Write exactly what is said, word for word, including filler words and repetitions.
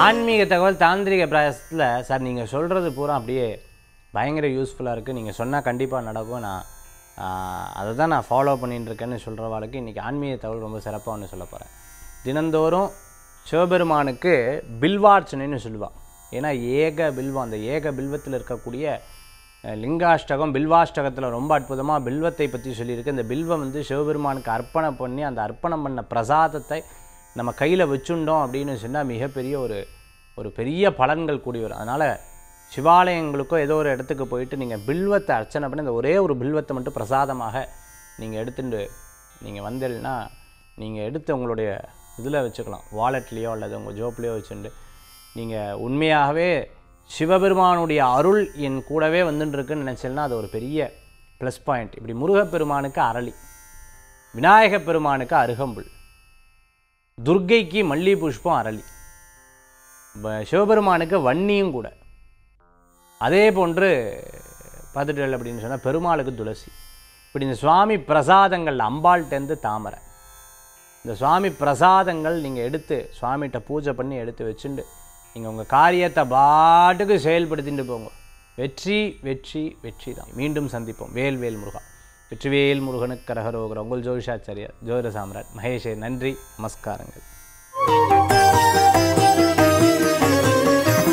ஆன்மீக தகவல் தாந்திரிக பிராயசத்தில் சார் நீங்கள் சொல்கிறது பூரா அப்படியே பயங்கர யூஸ்ஃபுல்லாக இருக்குது. நீங்கள் சொன்னால் கண்டிப்பாக நடக்கும். நான் அதை தான் நான் ஃபாலோ பண்ணிட்டு இருக்கேன்னு சொல்கிறவாளுக்கு இன்றைக்கி ஆன்மீக தகவல் ரொம்ப சிறப்பாக ஒன்று சொல்ல போகிறேன். தினந்தோறும் சிவபெருமானுக்கு பில்வார்ச்சனைன்னு சொல்லுவாள். ஏன்னா ஏக பில்வம், அந்த ஏக பில்வத்தில் இருக்கக்கூடிய லிங்காஷ்டகம் பில்வாஷ்டகத்தில் ரொம்ப அற்புதமாக பில்வத்தை பற்றி சொல்லியிருக்கு. இந்த பில்வம் வந்து சிவபெருமானுக்கு அர்ப்பணம் பண்ணி அந்த அர்ப்பணம் பண்ண பிரசாதத்தை நம்ம கையில் வச்சுட்டோம் அப்படின்னு சொன்னால் மிகப்பெரிய ஒரு ஒரு பெரிய பலன்கள் கூடி வரும். அதனால் சிவாலயங்களுக்கோ ஏதோ ஒரு இடத்துக்கு போயிட்டு நீங்கள் பில்வத்தை அர்ச்சனை பண்ணி அந்த ஒரே ஒரு பில்வத்தை மட்டும் பிரசாதமாக நீங்கள் எடுத்துட்டு நீங்கள் வந்தீங்கன்னா நீங்கள் எடுத்து உங்களுடைய இதில் வச்சுக்கலாம், வாலெட்லேயோ அல்லது உங்கள் ஜோப்லேயோ வச்சுட்டு நீங்கள் உண்மையாகவே சிவபெருமானுடைய அருள் என் கூடவே வந்துட்டுருக்குன்னு நினச்சேன்னா அது ஒரு பெரிய ப்ளஸ் பாயிண்ட். இப்படி முருகப்பெருமானுக்கு அரளி, விநாயகப் பெருமானுக்கு அருகம்புல், துர்க்கைக்கு மல்லி புஷ்பம் அரளி, சிவபெருமானுக்கு வன்னியும் கூட. அதே போன்று பார்த்துட்டல் அப்படின்னு சொன்னால் பெருமாளுக்கு துளசி. இப்படி இந்த சுவாமி பிரசாதங்கள் அம்பாள்கிட்டேருந்து தாமரை, இந்த சுவாமி பிரசாதங்கள் நீங்கள் எடுத்து சுவாமிகிட்ட பூஜை பண்ணி எடுத்து வச்சுட்டு நீங்கள் உங்கள் காரியத்தை பாட்டுக்கு செயல்படுத்திட்டு போங்க. வெற்றி வெற்றி வெற்றி தான். மீண்டும் சந்திப்போம். வேல் வேல் முருகா. வெற்றிவேல் முருகனுக்கு கரகரோகர. உங்கள் ஜோதிஷாச்சாரியார் ஜோதிட சாம்ராட் மகேஷே. நன்றி, நமஸ்காரங்கள்.